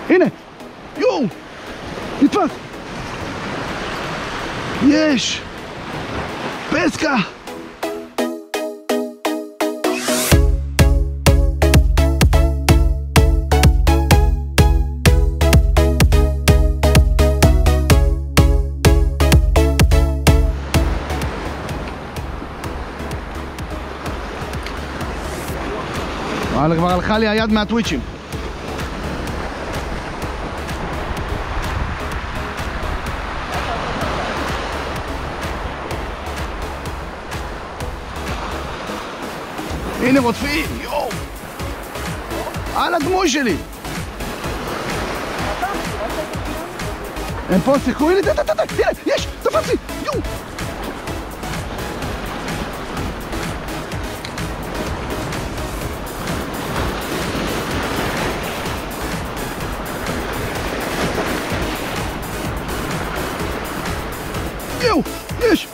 הנה! יואו! נתפס! יש! פסקה! וואלה, כבר הלכה לי היד מהטוויצ'ים. הנה רודפים, יואו! על הדמוי שלי! הם פה סיכוי לי, הנה, יש! תפסתי! יואו! יואו! יש!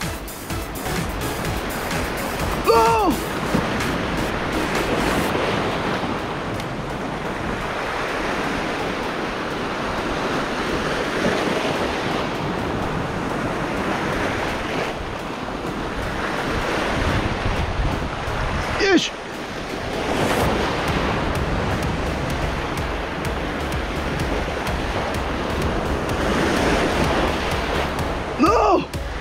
לא! יש! לא!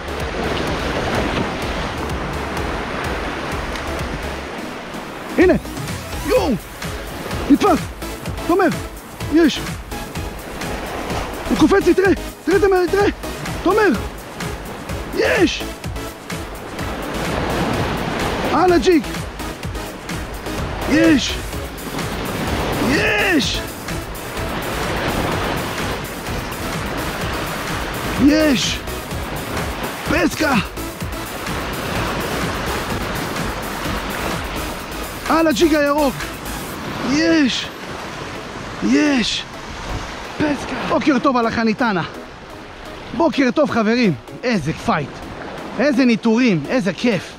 הנה! יואו! נתפס! תומר! יש! הוא קופץ לי, תראה! תראה! תומר! יש! על הג'יג! יש! יש! יש! פסקה! על הג'יג הירוק! יש! יש! פסקה! בוקר טוב על החניתנה! בוקר טוב חברים! איזה פייט! איזה ניטורים! איזה כיף!